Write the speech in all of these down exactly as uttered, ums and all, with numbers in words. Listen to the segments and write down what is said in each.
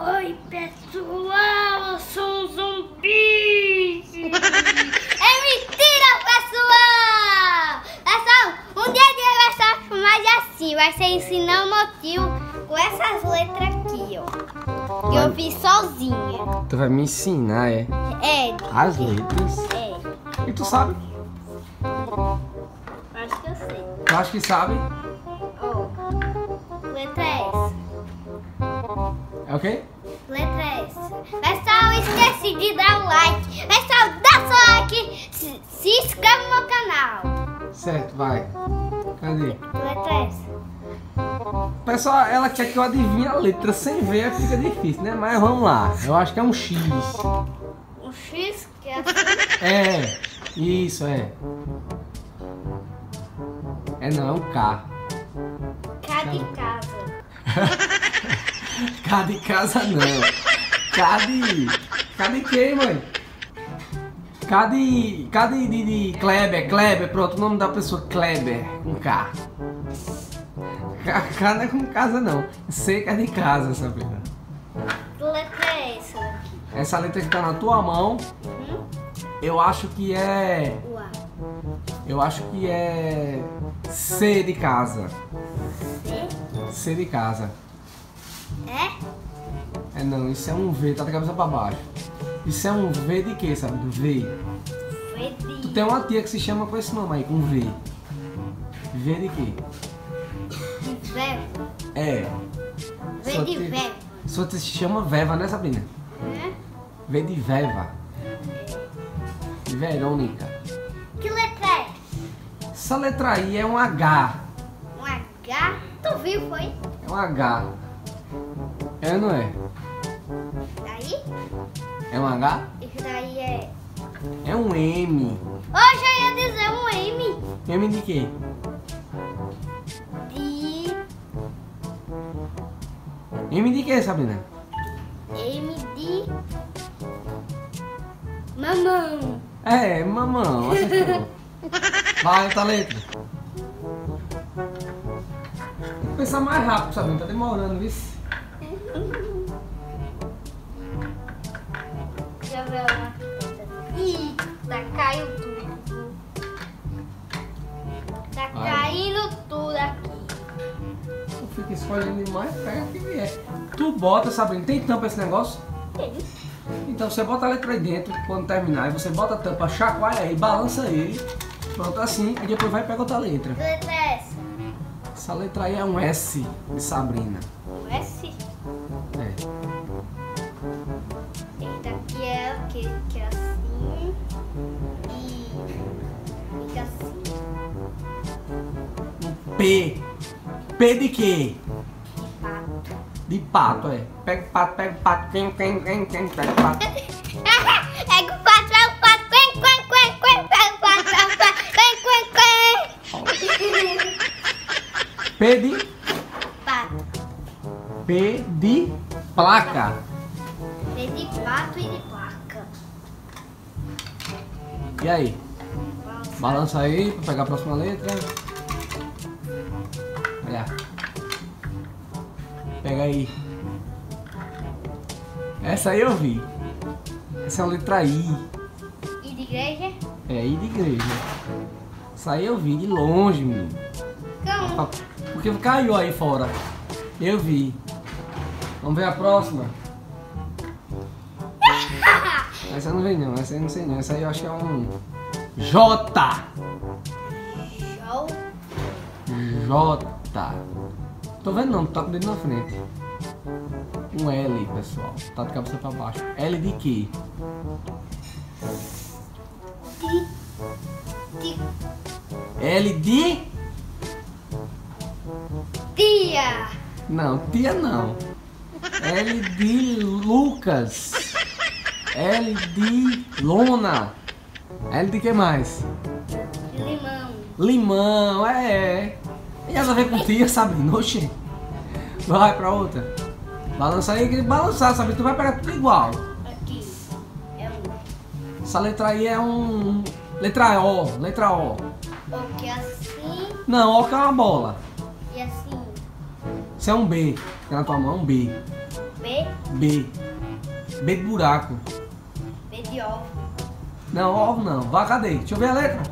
Oi, pessoal, eu sou um zumbi. É mentira, pessoal. Pessoal, um dia a gente vai só chamar assim. Vai ser ensinar o motivo com essas letras aqui, ó. Que eu fiz sozinha. Tu vai me ensinar, é? É. As letras? É. E tu sabe? Acho que eu sei. Tu acha que sabe? Ó. Letra S. É o quê? Letra S. Pessoal, esqueci de dar o like. Pessoal, dá seu like. Se, se inscreve no meu canal. Certo, vai. Cadê? Letra S. Pessoal, ela quer que eu adivinhe a letra sem ver, fica difícil, né? Mas vamos lá. Eu acho que é um X. Um X que é assim. É, isso, é. É não, é um K. K de casa. K de casa não. K de... K de quem, mãe? K de... K de, de, de Kleber, Kleber, pronto, o nome da pessoa, Kleber, com K. K, K não é com casa não. C que é de casa, Sabrina. Que letra é essa daqui? Essa letra que tá na tua mão, Uhum. eu acho que é... O A. Eu acho que é... C de casa. C? C de casa. É? É não, isso é um V, tá da cabeça pra baixo. Isso é um V de quê, sabe? Do V. V de... Tu tem uma tia que se chama com esse nome aí, com V. V de quê? de verbo. É. V Sua de tia- verbo. Sua tia se chama Veva, né, Sabrina? Né? V de Veva. De Verônica. Que letra é? Essa letra aí é um H. Um H? Tu viu, foi? É um H. É ou não é? Daí? É um H? Isso daí é... É um M. Hoje eu ia dizer um M. M de quê? De... M de quê, Sabrina? M de... Mamão. É, mamão. Acertou. Vai, outra letra. Vou pensar mais rápido, Sabrina. Tá demorando, viu? Deixa eu ver uma coisa. Eita, caiu tudo. Tá Vai. caindo tudo aqui. Tu fica escolhendo demais, pega o que vier. Tu bota, Sabrina, tem tampa esse negócio? Então você bota a letra aí dentro, quando terminar, e você bota a tampa, chacoalha aí, balança ele. Pronto, assim, e depois vai pegar outra letra. Que letra é essa? Essa letra aí é um S de Sabrina. O S? É. Eita, aqui é o que? Que é assim. E fica assim. P. P de quê? Pato. De pato, é. Pega o pato, pega o pato, quem, quem, quem, quem, pega o pato. É que o pato é o pato. Quen, quen, quen, quen, pega o pato, é o pato. Quen, quen, quen. P de... Pato. P de placa. P de pato e de placa. E aí? Nossa. Balança aí pra pegar a próxima letra. Olha. Pega aí. Essa aí eu vi. Essa é a letra I. E de igreja? É I de igreja. Essa aí eu vi de longe, menino. Como? Porque caiu aí fora. Eu vi. Vamos ver a próxima? Essa não vem não, essa aí eu não sei não. Essa aí eu acho que é um J. Show. J. Tô vendo não, tá com o dedo na frente. Um L, pessoal. Tá de cabeça pra baixo. L de quê? De... de... L de... Tia. Não, tia não. L de Lucas. L de Lona. L de que mais? De limão. Limão, é, é. E nada a ver com tia, Sabrina? Oxê. Vai pra outra. Balança aí, que balançar, Sabrina. Tu vai pegar tudo igual. Aqui. É um... Essa letra aí é um... Letra O, letra O. O que é assim Não, O que é uma bola. e assim. Isso é um B. Tem na tua mão um B. B. B. B de buraco. B de ovo. Não, ovo não. Vá, cadê? Deixa eu ver a letra.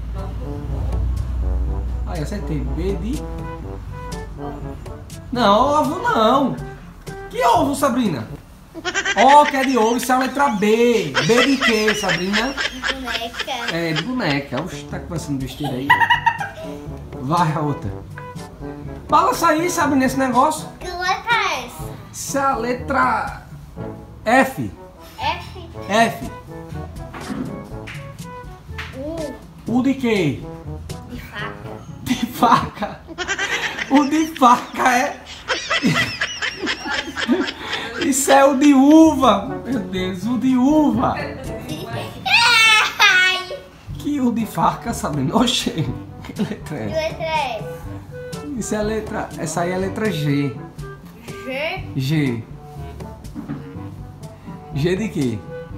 Aí, acertei. B de... Não, ovo não. Que ovo, Sabrina? Ó, que é de ovo, isso é a letra B. B de quê, Sabrina? De boneca. É, de boneca. Oxe, tá conversando besteira aí. Vai a outra. Balança aí, Sabrina, nesse negócio. Que letra é essa? Isso é a letra F. F. F. U. U de quê? De faca. De faca. O de faca é... Isso é o de uva. Meu Deus, o de uva. Ai. Que o de faca, Sabrina? Oxê. Que letra Que é? letra é essa? Isso é a letra... Essa aí é a letra G. G. G. G de quê?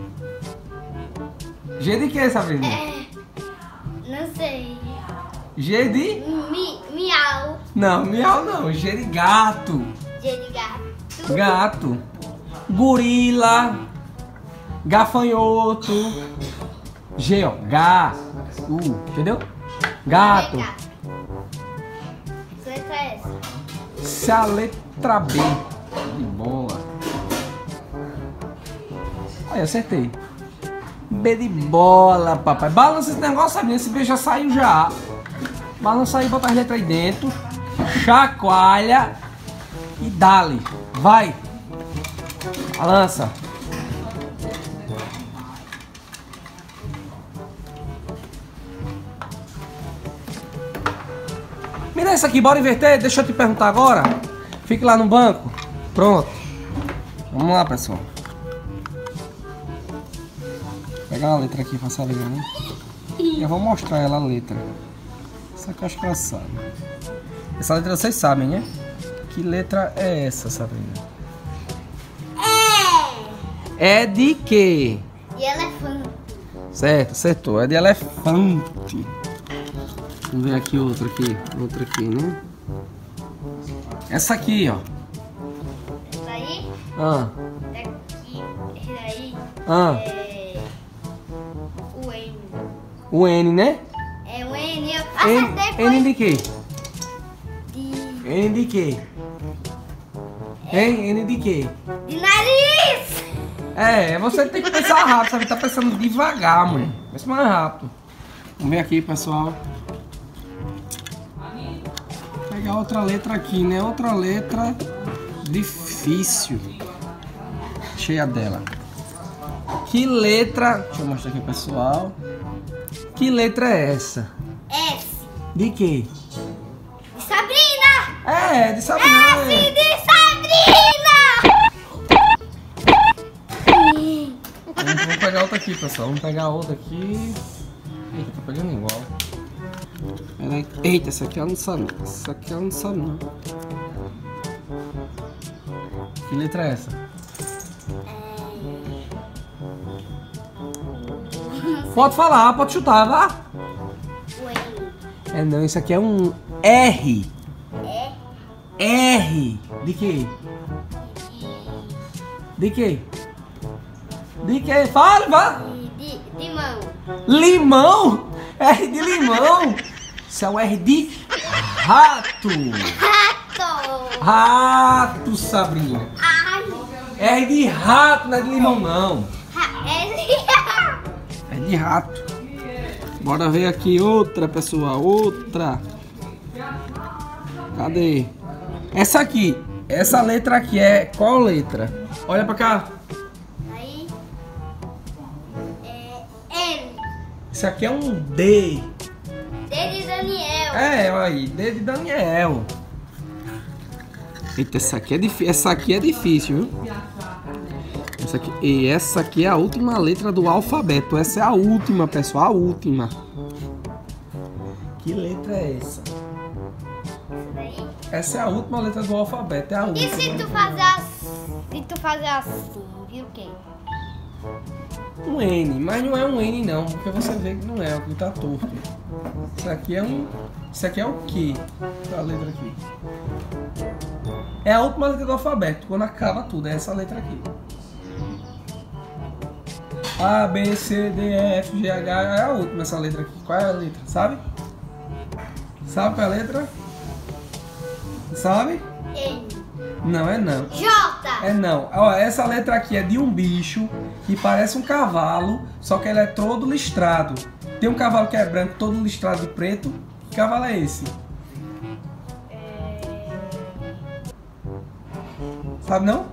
G de quê, Sabrina? É. Não sei. G de... Mi, miau. Não, miau não. G de gato. G de gato. Gato. Gorila. Gafanhoto. G, ó. Gá. U. Entendeu? Gato. Que letra é essa? Isso é a letra B. De bola. Aí, acertei. B de bola, papai. Balança esse negócio, Sabrina. Esse B já saiu já. Balança aí, bota as letras aí dentro. Chacoalha. E dá-lhe. Vai. Balança. Mira isso aqui, bora inverter? Deixa eu te perguntar agora. Fique lá no banco. Pronto. Vamos lá, pessoal. Vou pegar a letra aqui pra Sabrina, né? E eu vou mostrar ela a letra. Isso aqui eu acho que ela sabe. Essa letra vocês sabem, né? Que letra é essa, Sabrina? É. É de quê? De elefante. Certo, acertou. É de elefante. Vamos ver aqui outra aqui. Outra aqui, né? Essa aqui, ó. Essa aí. Ah, Daqui. Esse daí. ah. É. O N. O N, né? É o N. Eu N, acertei. N Foi de quê? de. N de quê? Hein? N de quê? De nariz. É, você tem que pensar rápido, sabe? Tá pensando devagar, mãe. Pensa mais rápido. Vamos ver aqui, pessoal. Vou pegar outra letra aqui, né? Outra letra difícil. Cheia dela. Que letra... Deixa eu mostrar aqui, pessoal. Que letra é essa? S. De quê? De Sabrina. É, de Sabrina. S de Sabrina. Vamos, vamos pegar outra aqui, pessoal. Vamos pegar outra aqui. Eita, tá pegando igual. Peraí. Eita, essa aqui ela não sabe. Essa aqui ela não sabe, não. Que letra é essa? Pode falar, pode chutar, vá. O N. É não, isso aqui é um R. É. R. De quê? De quê? De quê? Fala, vá. De, de limão. Limão? R de limão? Isso é um R de rato. Rato. Rato, Sabrina. Ai. R de rato, não é de limão, não. Ra- é É de rato. Bora ver aqui outra, pessoal. Outra. Cadê? Essa aqui. Essa letra aqui é qual letra? Olha pra cá. Aí. É. N. Isso aqui é um D. D de Daniel. É, olha aí. D de Daniel. Eita, essa aqui é difícil. Essa aqui é difícil, viu? Essa aqui, e essa aqui é a última letra do alfabeto. Essa é a última, pessoal. A última. Que letra é essa? Isso daí. Essa é a última letra do alfabeto. É a E se última. tu fazer assim? Se tu fazer assim, viu o quê? Um N, mas não é um N não, porque você vê que não é, o que tá torto. Isso aqui é um. Isso aqui é o quê? A letra aqui. É a última letra do alfabeto, quando acaba tudo, é essa letra aqui. A, B, C, D, E, F, G, H, é a última essa letra aqui. Qual é a letra? Sabe? Sabe qual é a letra? Sabe? N. Não, é não. J. É não. Ó, essa letra aqui é de um bicho que parece um cavalo, só que ele é todo listrado. Tem um cavalo que é branco, todo listrado de preto. Que cavalo é esse? Sabe não?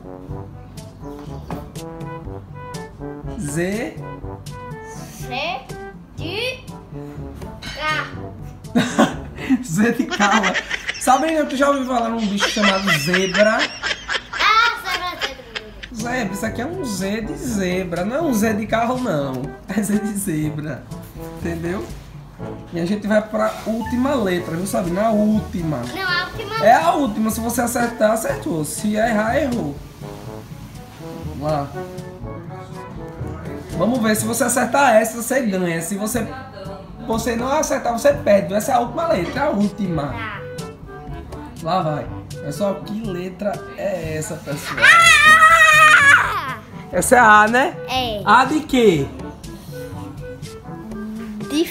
Z. C. De. Carro. Z de cala. Sabe, tu já ouviu falar num bicho chamado zebra? Ah, zebra, zebra. Zebra, isso aqui é um Z de zebra, não é um Z de carro não. É Z de zebra. Entendeu? E a gente vai pra última letra, viu, sabe? Na última. Não, a última. É a última, se você acertar, acertou. Se errar, errou. Vamos lá. Vamos ver, se você acertar essa, você ganha. Se você, você não acertar, você perde. Essa é a última letra, a última. Tá. Lá vai. Pessoal, que letra é essa, pessoal? Ah! Essa é a A, né? É. A de quê? De.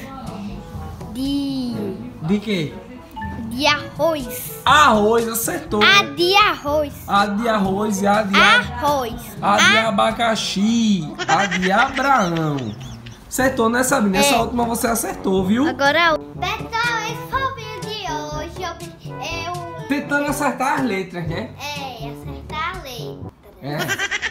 De. De quê? De arroz. Arroz, acertou. A de arroz. A de arroz e a de, a... Arroz. a de A- abacaxi. A de Abraão. Acertou, né, Sabina? Essa É. última você acertou, viu? Agora, pessoal, esse foi o vídeo de hoje. Eu, eu Tentando acertar as letras, né? é acertar a letra. É.